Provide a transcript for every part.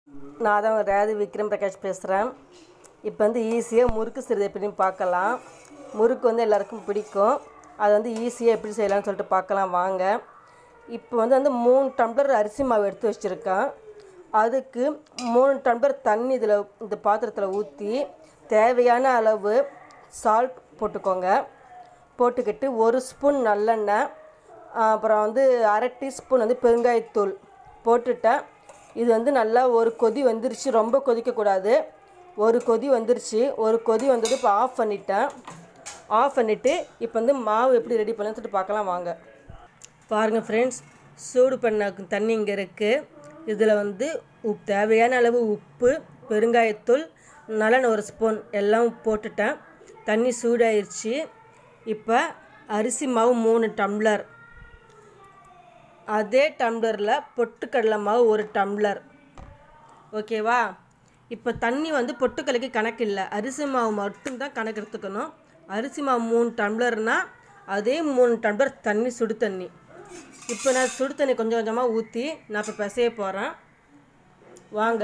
நான் தான் ரேது விக்ரம் பிரகாஷ் பேசுகிறேன். இப்போ வந்து ஈஸியாக முறுக்கு செய்கிறது எப்படின்னு பார்க்கலாம். முறுக்கு வந்து எல்லாருக்கும் பிடிக்கும். அது வந்து ஈஸியாக எப்படி செய்யலாம்னு சொல்லிட்டு பார்க்கலாம் வாங்க. இப்போ வந்து 3 டம்ளர் அரிசி மாவு எடுத்து வச்சுருக்கேன். அதுக்கு 3 டம்ளர் தண்ணி இந்த பாத்திரத்தில் ஊற்றி தேவையான அளவு சால்ட் போட்டுக்கோங்க. போட்டுக்கிட்டு 1 ஸ்பூன் நல்லெண்ணெய், அப்புறம் வந்து அரை டீஸ்பூன் வந்து பெருங்காயத்தூள் போட்டுட்டேன். இது வந்து நல்லா ஒரு கொதி வந்துருச்சு, ரொம்ப கொதிக்கக்கூடாது. ஒரு கொதி வந்துருச்சு. ஒரு கொதி வந்தது இப்போ ஆஃப் பண்ணிட்டேன். ஆஃப் பண்ணிவிட்டு இப்போ வந்து மாவு எப்படி ரெடி பண்ணலான்னு சொல்லிட்டு பார்க்கலாம் வாங்க. பாருங்கள் ஃப்ரெண்ட்ஸ், சூடு பண்ண தண்ணி இங்கே இருக்குது. இதில் வந்து தேவையான அளவு உப்பு, பெருங்காயத்தூள், நல்லெண்ணெய் 1 ஸ்பூன் எல்லாம் போட்டுட்டேன். தண்ணி சூடாயிருச்சு. இப்போ அரிசி மாவு 3 டம்ளர், அதே டம்ளரில் பொட்டுக்கடலை மாவு 1 டம்ளர். ஓகேவா? இப்போ தண்ணி வந்து பொட்டுக்கடலைக்கு கணக்கு இல்லை, அரிசி மாவு மட்டும்தான் கணக்கு எடுத்துக்கணும். அரிசி மாவு 3 டம்ளர்னால் அதே 3 டம்ளர் தண்ணி, சுடு தண்ணி. இப்போ நான் சுடு தண்ணி கொஞ்சம் கொஞ்சமாக ஊற்றி நான் இப்போ பிசைய போகிறேன் வாங்க.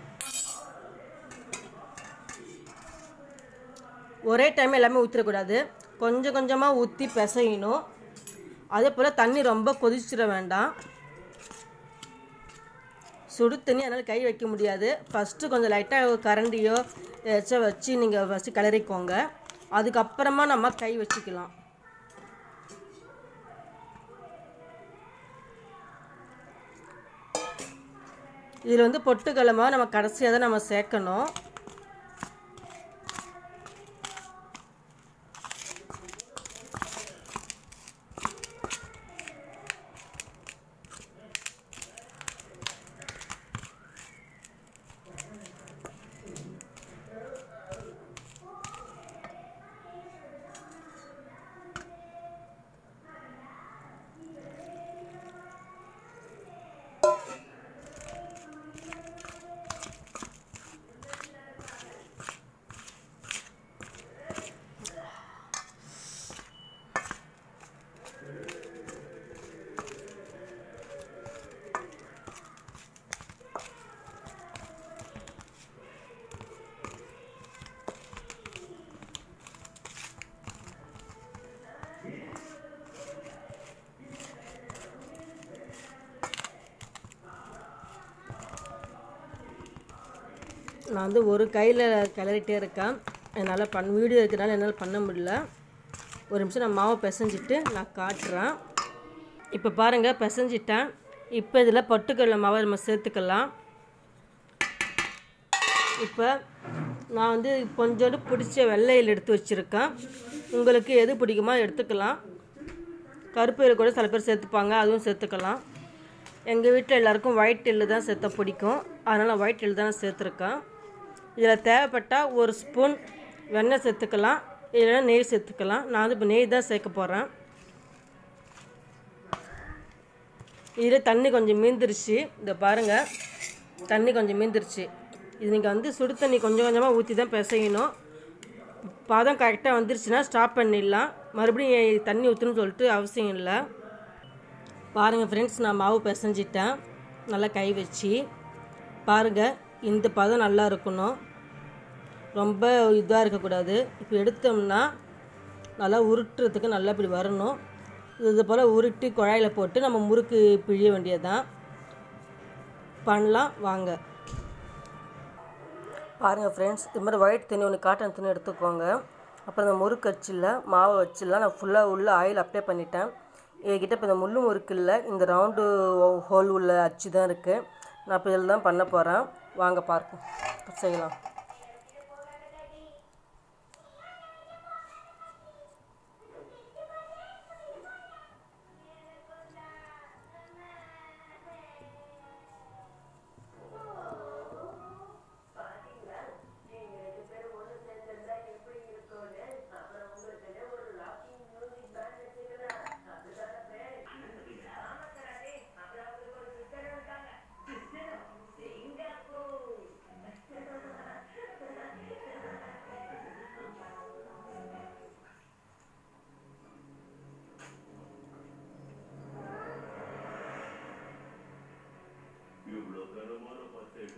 ஒரே டைம் எல்லாமே ஊற்றிடக்கூடாது, கொஞ்சம் கொஞ்சமாக ஊற்றி பிசையணும். அதே போல் தண்ணி ரொம்ப கொதிச்சிட வேண்டாம். சுடு தண்ணி அதனால் கை வைக்க முடியாது. ஃபஸ்ட்டு கொஞ்சம் லைட்டாக கரண்டியோ ஏதாச்சும் வச்சு நீங்கள் ஃபஸ்ட்டு கிளறிக்கோங்க. அதுக்கப்புறமா நம்ம கை வச்சுக்கலாம். இதில் வந்து பொட்டுக்கடலை நம்ம கடைசியாக தான் நம்ம சேர்க்கணும். நான் வந்து ஒரு கையில் கிளறிட்டே இருக்கேன். என்னால் வீடியோ இருக்கிறனால என்னால் பண்ண முடியல. ஒரு நிமிஷம் நான் மாவை பிசைஞ்சிட்டு நான் காட்டுறேன். இப்போ பாருங்கள், பிசைஞ்சிட்டேன். இப்போ இதில் பொட்டுக்கடலை மாவை நம்ம சேர்த்துக்கலாம். இப்போ நான் வந்து கொஞ்சோண்டு பிடிச்ச வெள்ளையில் எடுத்து வச்சுருக்கேன். உங்களுக்கு எது பிடிக்குமோ எடுத்துக்கலாம். கருப்பு கூட சில பேர் சேர்த்துப்பாங்க, அதுவும் சேர்த்துக்கலாம். எங்கள் வீட்டில் எல்லாருக்கும் ஒயிட் எள்ளு தான் சேர்த்த பிடிக்கும், அதனால் ஒயிட் எள்ளு தான் சேர்த்துருக்கேன். இதில் தேவைப்பட்டால் 1 ஸ்பூன் வெண்ணெய் சேர்த்துக்கலாம், இல்லைன்னா நெய் சேர்த்துக்கலாம். நான் வந்து இப்போ நெய் தான் சேர்க்க போகிறேன். இதில் தண்ணி கொஞ்சம் மீந்துருச்சு. இதை பாருங்கள், தண்ணி கொஞ்சம் மீந்துருச்சு. இது நீங்கள் வந்து சுடு தண்ணி கொஞ்சம் கொஞ்சமாக ஊற்றி தான் பிசையணும். பாதம் கரெக்டாக வந்துருச்சுன்னா ஸ்டாப் பண்ணிடலாம். மறுபடியும் தண்ணி ஊற்றணும்னு சொல்லிட்டு அவசியம் இல்லை. பாருங்கள் ஃப்ரெண்ட்ஸ், நான் மாவு பிசைஞ்சிட்டேன் நல்லா கை வச்சு. பாருங்கள், இந்த பதம் நல்லா இருக்கணும், ரொம்ப இதாக இருக்கக்கூடாது. இப்போ எடுத்தோம்னா நல்லா உருட்டுறதுக்கு நல்லா இப்படி வரணும். இது போல் உருட்டி குழாயில் போட்டு நம்ம முறுக்கு பிழிய வேண்டியதுதான். பண்ணலாம் வாங்க. பாருங்கள் ஃப்ரெண்ட்ஸ், இது மாதிரி ஒயிட் துணி ஒன்று, காட்டன் துணி எடுத்துக்கோங்க. அப்புறம் இந்த முறுக்கு அச்சில் மாவை வச்சிடலாம். நான் ஃபுல்லாக உள்ள ஆயில் அப்ளை பண்ணிட்டேன். என்கிட்ட இப்போ இந்த முள்ளு முறுக்கு இல்லை, இந்த ரவுண்டு ஹோல் உள்ள அச்சு தான் இருக்குது. நான் இப்போ இதில் தான் பண்ண போகிறேன். வாங்க பார்க்க செய்யலாம்.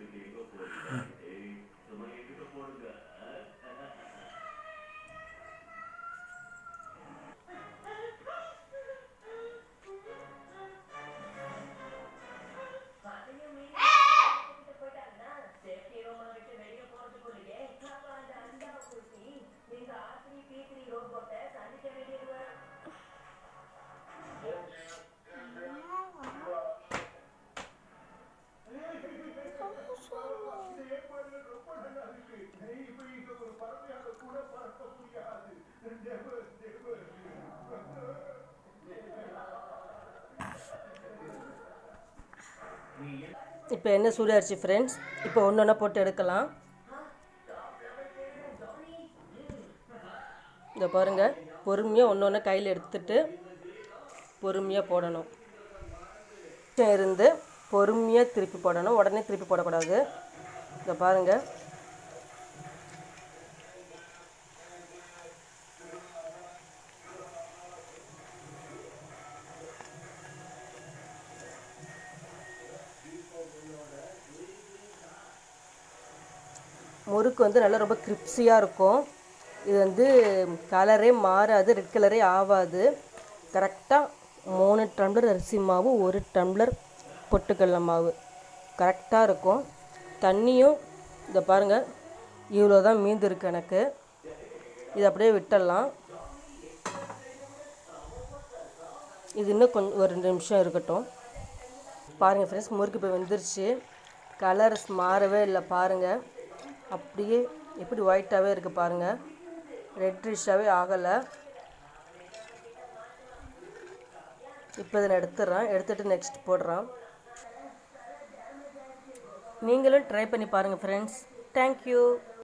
இப்போ எண்ணெய் சூடாயிருச்சு ஃப்ரெண்ட்ஸ். இப்போ ஒன்று ஒன்றா போட்டு எடுக்கலாம். இதை பாருங்கள், பொறுமையாக ஒன்று ஒன்று கையில் எடுத்துட்டு பொறுமையாக போடணும். இருந்து பொறுமையாக திருப்பி போடணும், உடனே திருப்பி போடக்கூடாது. இதை பாருங்கள், முறுக்கு வந்து நல்லா ரொம்ப கிரிப்ஸியாக இருக்கும். இது வந்து கலரே மாறாது, ரெட் கலரே ஆகாது. கரெக்டாக 3 டம்ளர் அரிசி மாவு, 1 டம்ளர் பொட்டுக்கடலை மாவு கரெக்டாக இருக்கும். தண்ணியும் இதை பாருங்கள், இவ்வளோ தான் மீந்து இருக்குது எனக்கு. இது அப்படியே விட்டுடலாம். இது இன்னும் கொஞ்சம் ஒரு 2 நிமிஷம் இருக்கட்டும். பாருங்கள் ஃப்ரெண்ட்ஸ், முறுக்கு இப்போ வெந்துருச்சு. கலர்ஸ் மாறவே இல்லை பாருங்கள், அப்படியே எப்படி ஒயிட்டாகவே இருக்குது பாருங்கள், ரெட்ரிஷாகவே ஆகலை. இப்போ இதை நான் எடுத்துகிட்டு நெக்ஸ்ட் போடுறேன். நீங்களும் ட்ரை பண்ணி பாருங்கள் ஃப்ரெண்ட்ஸ். தேங்க்யூ.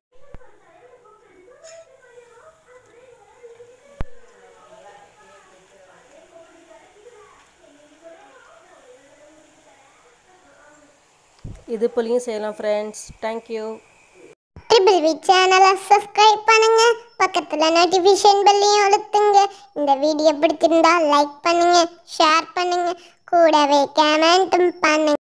இது போலையும் செய்யலாம் ஃப்ரெண்ட்ஸ். தேங்க்யூ. ட்ரிபிள் வி சேனலை சப்ஸ்கிரைப் பண்ணுங்க, பக்கத்தில் நோட்டிஃபிகேஷன் பெல்லையும் அழுத்துங்க. இந்த வீடியோ பிடிச்சிருந்தா லைக் பண்ணுங்க, ஷேர் பண்ணுங்க, கூடவே கமெண்ட்டும் பண்ணுங்க.